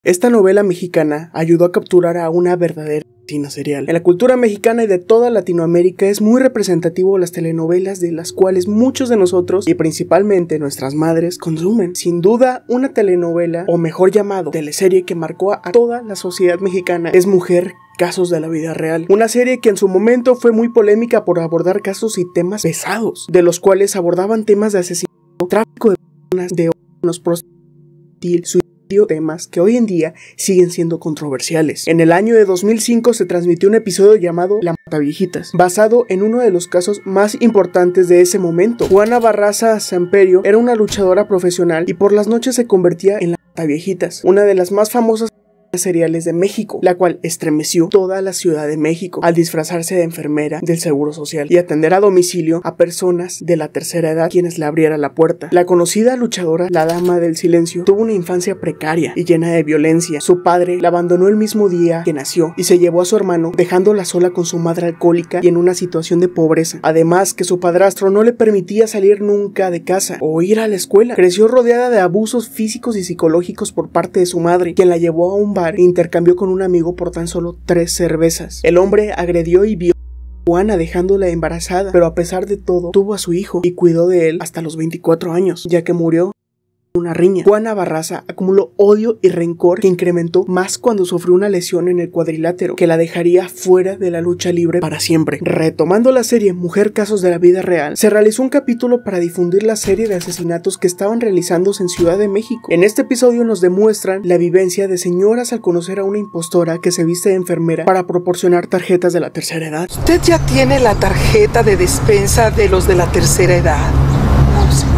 Esta novela mexicana ayudó a capturar a una verdadera asesina serial. En la cultura mexicana y de toda Latinoamérica es muy representativo las telenovelas de las cuales muchos de nosotros y principalmente nuestras madres consumen. Sin duda, una telenovela, o mejor llamado, teleserie que marcó a toda la sociedad mexicana es Mujer, Casos de la Vida Real. Una serie que en su momento fue muy polémica por abordar casos y temas pesados, de los cuales abordaban temas de asesinato, tráfico de personas, de órganos, prostitución, suicidio, temas que hoy en día siguen siendo controversiales. En el año de 2005 se transmitió un episodio llamado La Mataviejitas, basado en uno de los casos más importantes de ese momento. Juana Barraza Samperio era una luchadora profesional y por las noches se convertía en la Mataviejitas, una de las más famosas seriales de México, la cual estremeció toda la Ciudad de México al disfrazarse de enfermera del Seguro Social y atender a domicilio a personas de la tercera edad quienes le abrieran la puerta. La conocida luchadora, la Dama del Silencio, tuvo una infancia precaria y llena de violencia. Su padre la abandonó el mismo día que nació y se llevó a su hermano, dejándola sola con su madre alcohólica y en una situación de pobreza. Además que su padrastro no le permitía salir nunca de casa o ir a la escuela. Creció rodeada de abusos físicos y psicológicos por parte de su madre, quien la llevó a un bar e intercambió con un amigo por tan solo 3 cervezas. El hombre agredió y violó a Juana dejándola embarazada, pero a pesar de todo tuvo a su hijo y cuidó de él hasta los 24 años, ya que murió una riña. Juana Barraza acumuló odio y rencor que incrementó más cuando sufrió una lesión en el cuadrilátero que la dejaría fuera de la lucha libre para siempre. Retomando la serie Mujer, Casos de la Vida Real, se realizó un capítulo para difundir la serie de asesinatos que estaban realizándose en Ciudad de México. En este episodio nos demuestran la vivencia de señoras al conocer a una impostora que se viste de enfermera para proporcionar tarjetas de la tercera edad. ¿Usted ya tiene la tarjeta de despensa de los de la tercera edad? No, señor.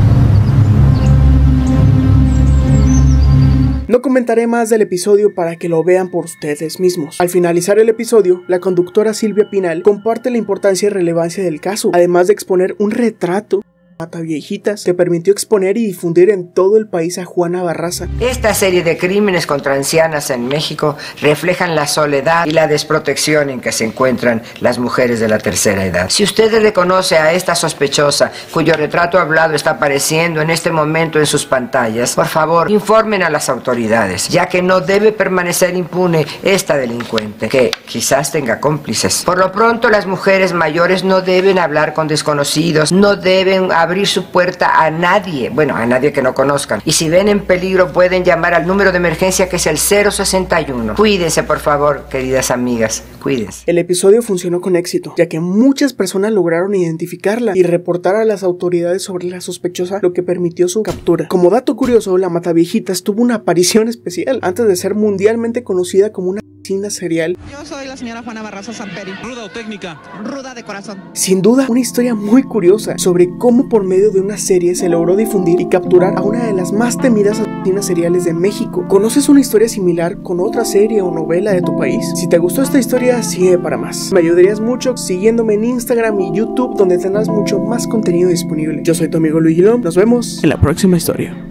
No comentaré más del episodio para que lo vean por ustedes mismos. Al finalizar el episodio, la conductora Silvia Pinal comparte la importancia y relevancia del caso, además de exponer un retrato Mataviejitas que permitió exponer y difundir en todo el país a Juana Barraza. Esta serie de crímenes contra ancianas en México reflejan la soledad y la desprotección en que se encuentran las mujeres de la tercera edad. Si usted reconoce a esta sospechosa, cuyo retrato hablado está apareciendo en este momento en sus pantallas, por favor, informen a las autoridades, ya que no debe permanecer impune esta delincuente, que quizás tenga cómplices. Por lo pronto, las mujeres mayores no deben hablar con desconocidos, no deben abrir su puerta a nadie, bueno, a nadie que no conozcan. Y si ven en peligro pueden llamar al número de emergencia que es el 061. Cuídense, por favor, queridas amigas, cuídense. El episodio funcionó con éxito, ya que muchas personas lograron identificarla y reportar a las autoridades sobre la sospechosa, lo que permitió su captura. Como dato curioso, la Mataviejitas tuvo una aparición especial antes de ser mundialmente conocida como una asesina serial. Yo soy la señora Juana Barraza Samperio. ¿Ruda o técnica? Ruda de corazón. Sin duda, una historia muy curiosa sobre cómo por medio de una serie se logró difundir y capturar a una de las más temidas asesinas seriales de México. ¿Conoces una historia similar con otra serie o novela de tu país? Si te gustó esta historia, sigue para más. Me ayudarías mucho siguiéndome en Instagram y YouTube, donde tendrás mucho más contenido disponible. Yo soy tu amigo Luigi Lom. Nos vemos en la próxima historia.